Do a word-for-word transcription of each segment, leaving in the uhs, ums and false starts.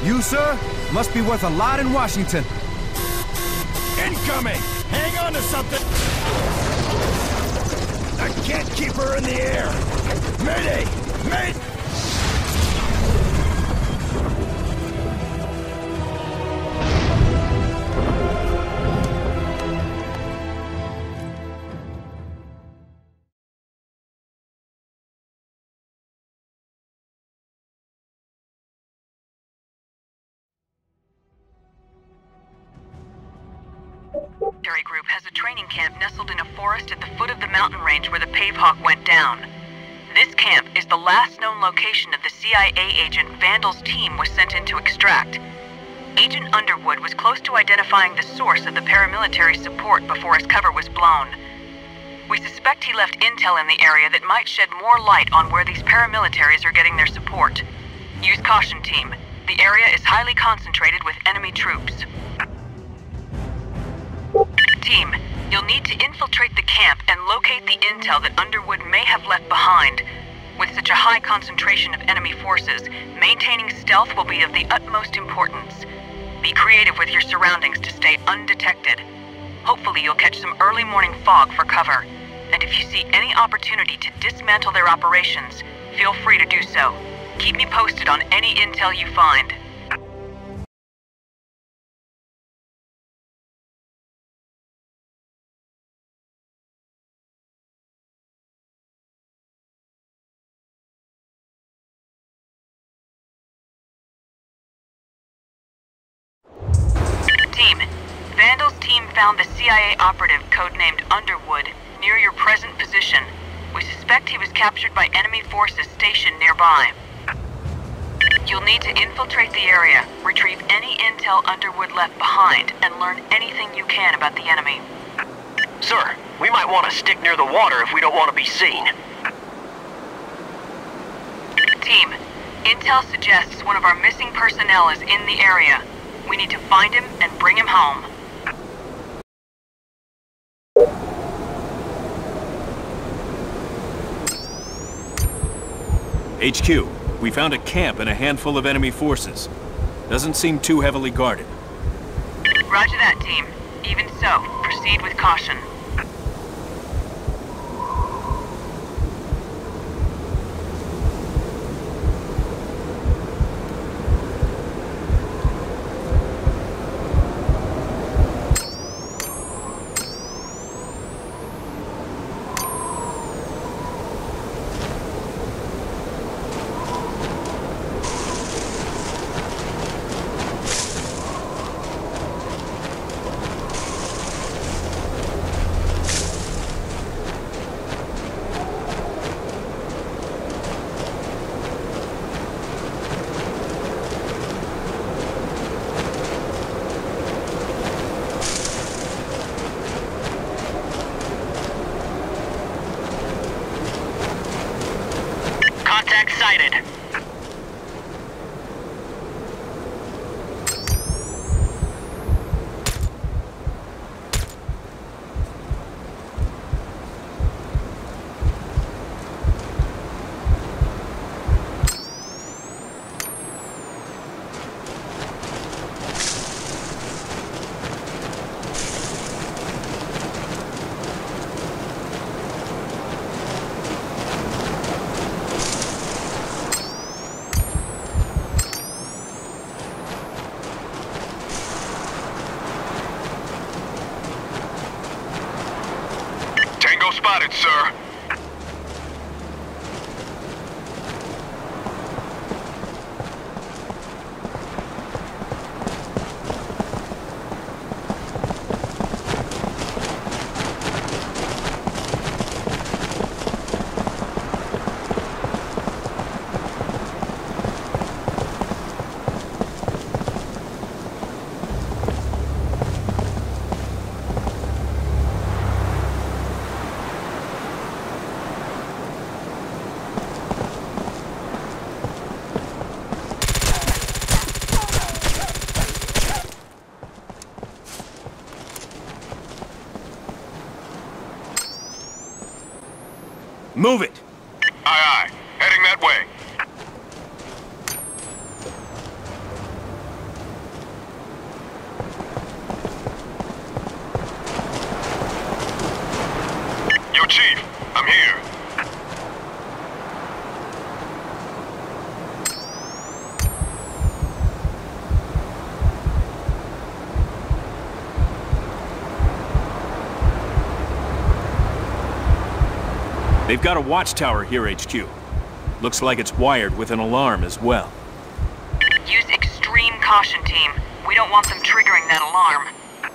You, sir, must be worth a lot in Washington. Incoming! Hang on to something! I can't keep her in the air! Mayday! Mayday! Group has a training camp nestled in a forest at the foot of the mountain range where the Pavehawk went down. This camp is the last known location of the C I A agent Vandal's team was sent in to extract. Agent Underwood was close to identifying the source of the paramilitary support before his cover was blown. We suspect he left intel in the area that might shed more light on where these paramilitaries are getting their support. Use caution, team. The area is highly concentrated with enemy troops. Team, you'll need to infiltrate the camp and locate the intel that Underwood may have left behind. With such a high concentration of enemy forces, maintaining stealth will be of the utmost importance. Be creative with your surroundings to stay undetected. Hopefully you'll catch some early morning fog for cover. And if you see any opportunity to dismantle their operations, feel free to do so. Keep me posted on any intel you find. Team, Vandal's team found the C I A operative codenamed Underwood near your present position. We suspect he was captured by enemy forces stationed nearby. You'll need to infiltrate the area, retrieve any intel Underwood left behind, and learn anything you can about the enemy. Sir, we might want to stick near the water if we don't want to be seen. Team, intel suggests one of our missing personnel is in the area. We need to find him and bring him home. H Q, we found a camp and a handful of enemy forces. Doesn't seem too heavily guarded. Roger that, team. Even so, proceed with caution. Sighted. Spotted, sir. Move it! Aye, aye. Heading that way. They've got a watchtower here, H Q. Looks like it's wired with an alarm as well. Use extreme caution, team. We don't want them triggering that alarm.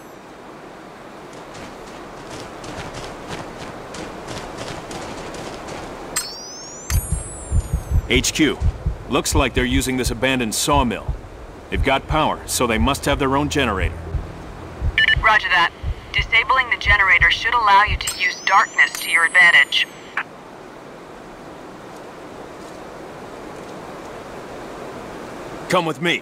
H Q. Looks like they're using this abandoned sawmill. They've got power, so they must have their own generator. Roger that. Disabling the generator should allow you to use darkness to your advantage. Come with me.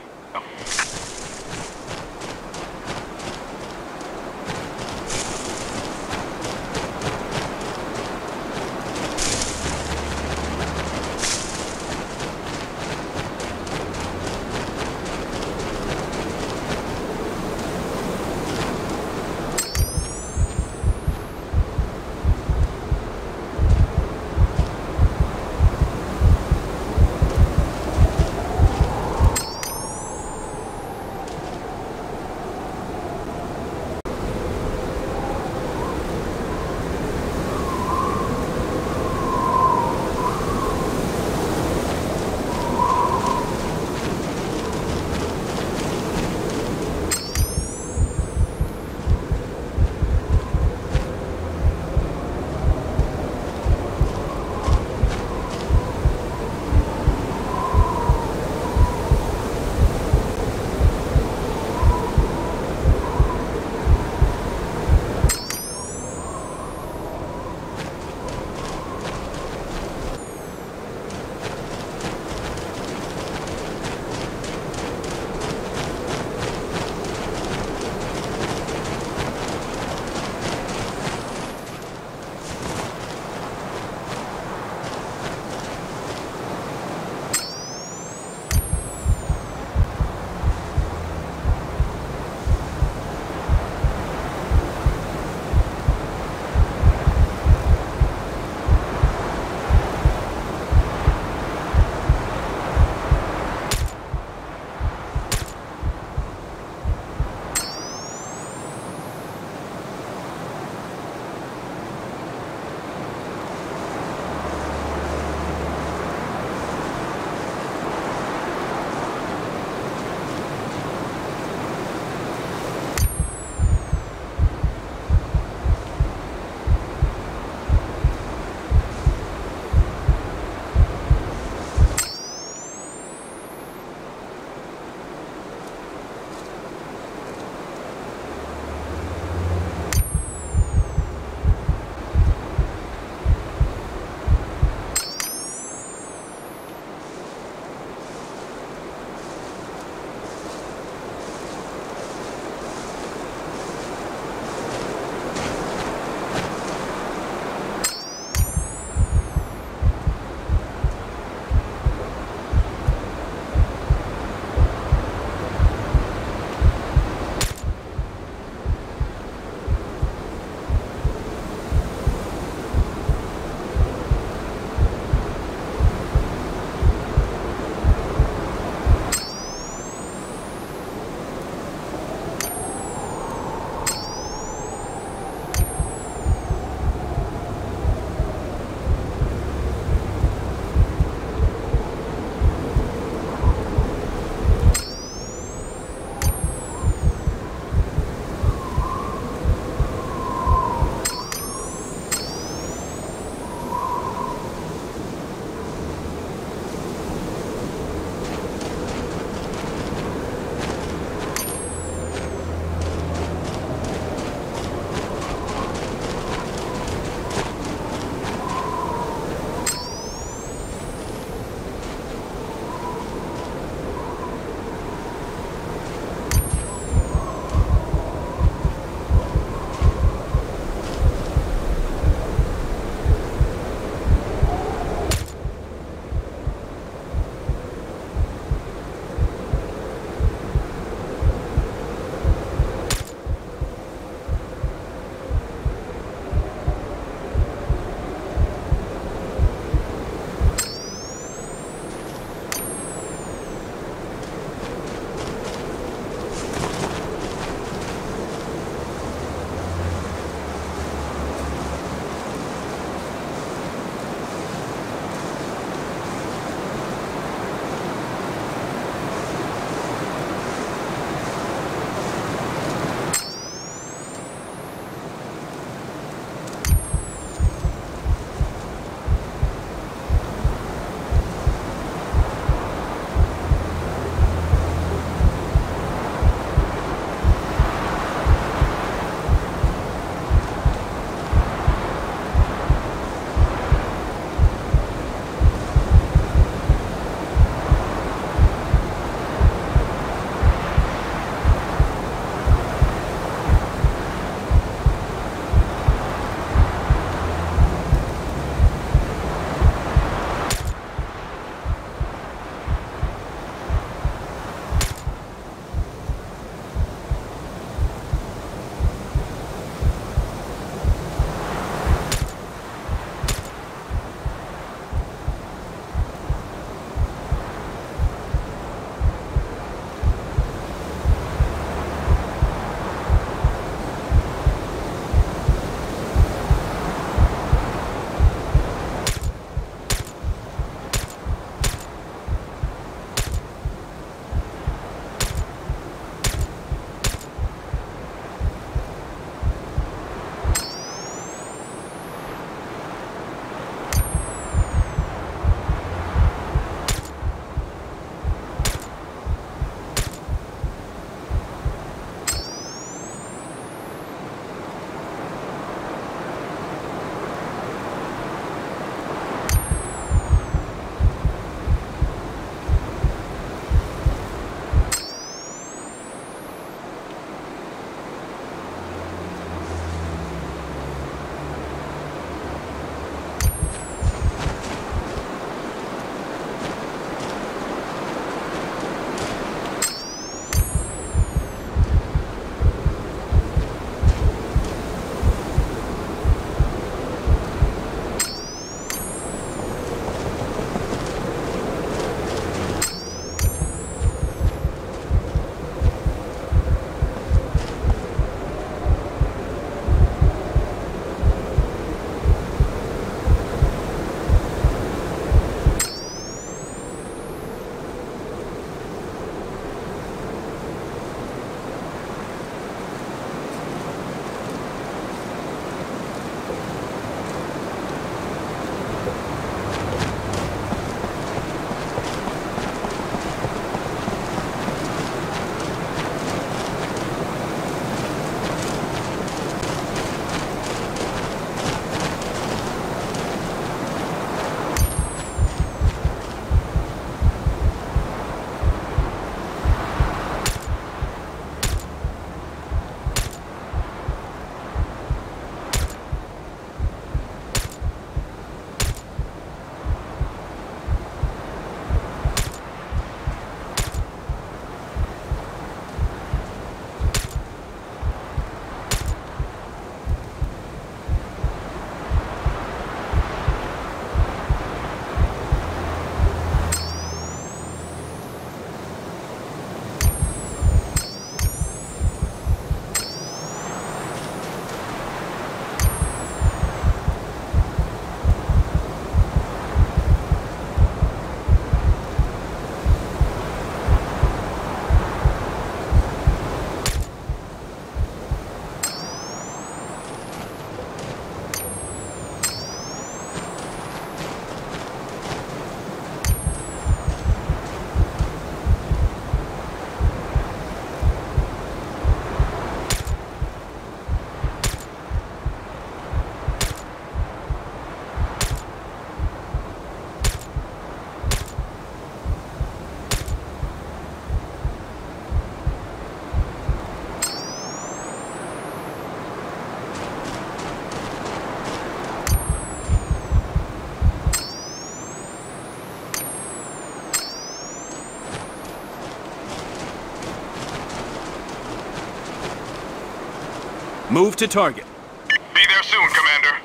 Move to target. Be there soon, Commander.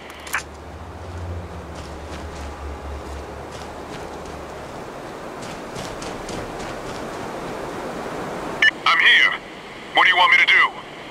I'm here. What do you want me to do?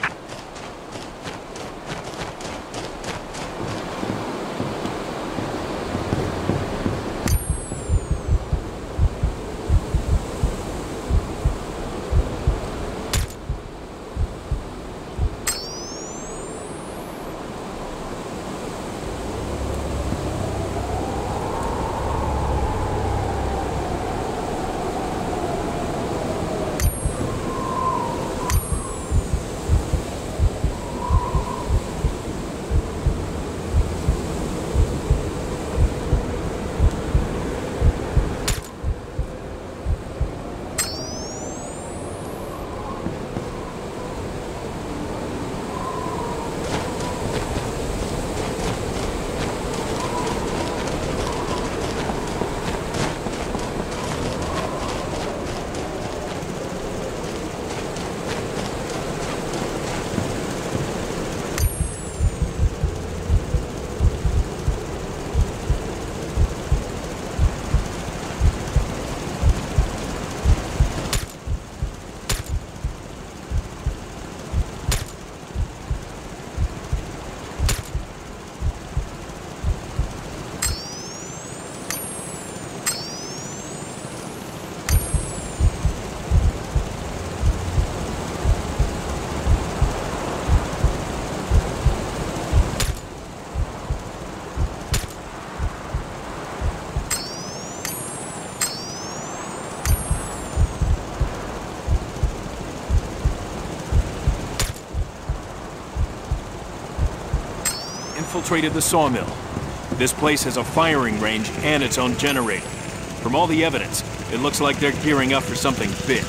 Infiltrated the sawmill. This place has a firing range and its own generator. From all the evidence, it looks like they're gearing up for something big.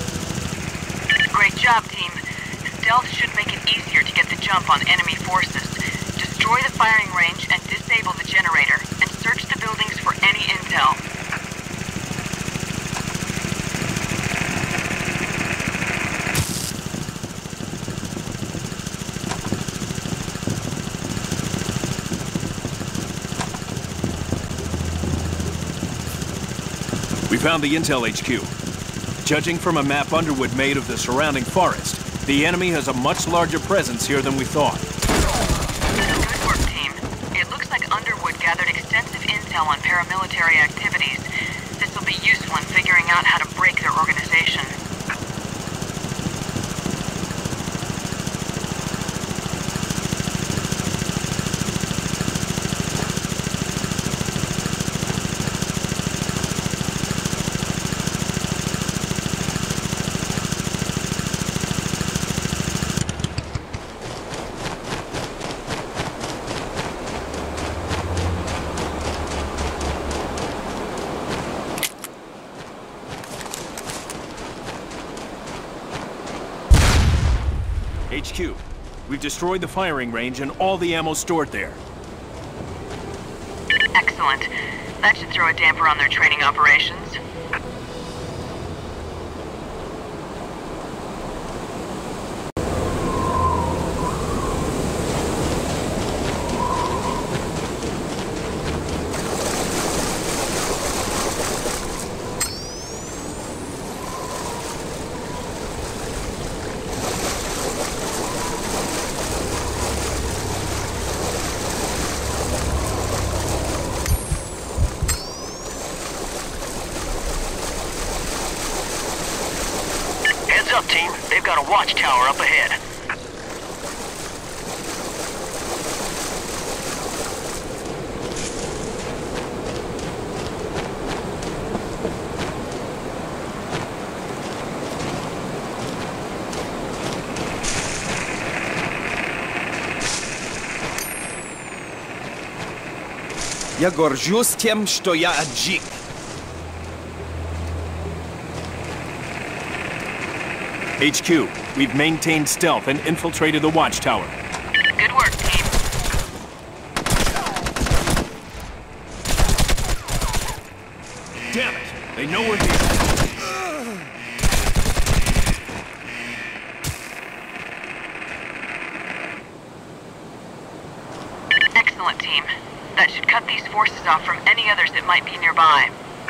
Great job, team. Stealth should make it easier to get the jump on enemy forces. Destroy the firing range and disable the generator, and search the buildings for any intel. We found the intel H Q. Judging from a map Underwood made of the surrounding forest, the enemy has a much larger presence here than we thought. Good work, team. It looks like Underwood gathered extensive intel on paramilitary activities. This will be useful in figuring out how to break their organization. H Q, we've destroyed the firing range and all the ammo stored there. Excellent. That should throw a damper on their training operations. Up, team. They've got a watchtower up ahead. Я горжусь тем, что я аджик. H Q, we've maintained stealth and infiltrated the watchtower. Good work, team. Damn it! They know we're here. team. That should cut these forces off from any others that might be nearby.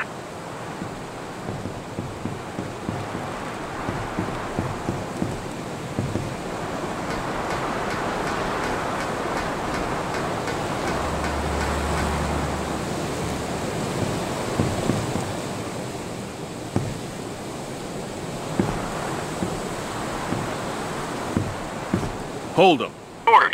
Hold them. Ordered.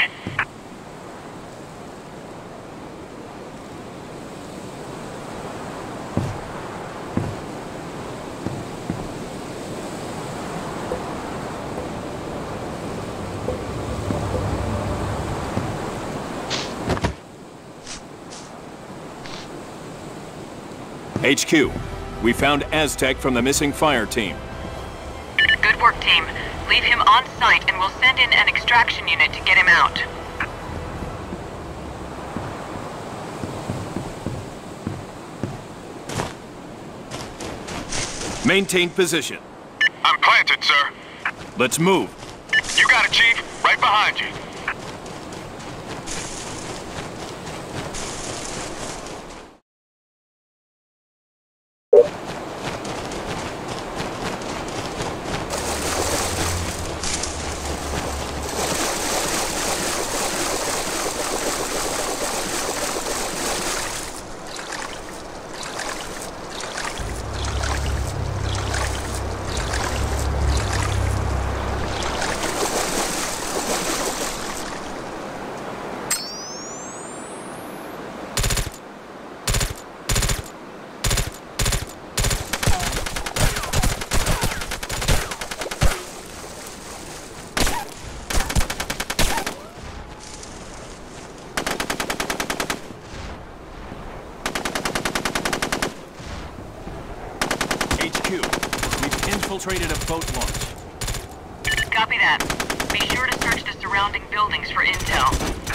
H Q, we found Aztec from the missing fire team. Good work, team. Leave him on site and we'll send in an extraction unit to get him out. Maintain position. I'm planted, sir. Let's move. You got it, Chief. Right behind you. Infiltrated a boat launch. Copy that. Be sure to search the surrounding buildings for intel.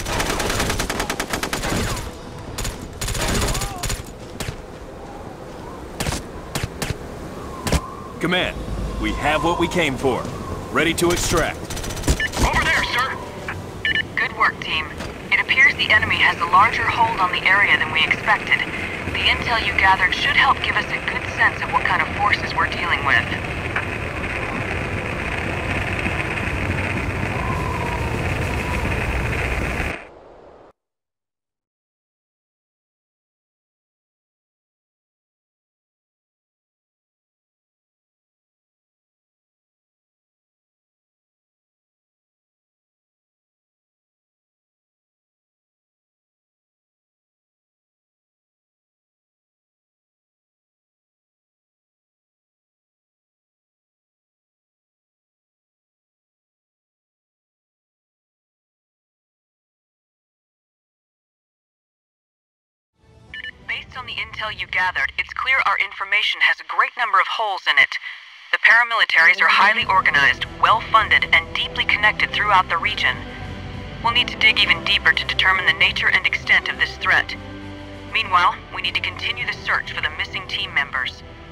Command, we have what we came for. Ready to extract. Over there, sir. Good work, team. It appears the enemy has a larger hold on the area than we expected. The intel you gathered should help give us a good sense of what kind of forces we're dealing with. Based on the intel you gathered, it's clear our information has a great number of holes in it. The paramilitaries are highly organized, well-funded, and deeply connected throughout the region. We'll need to dig even deeper to determine the nature and extent of this threat. Meanwhile, we need to continue the search for the missing team members.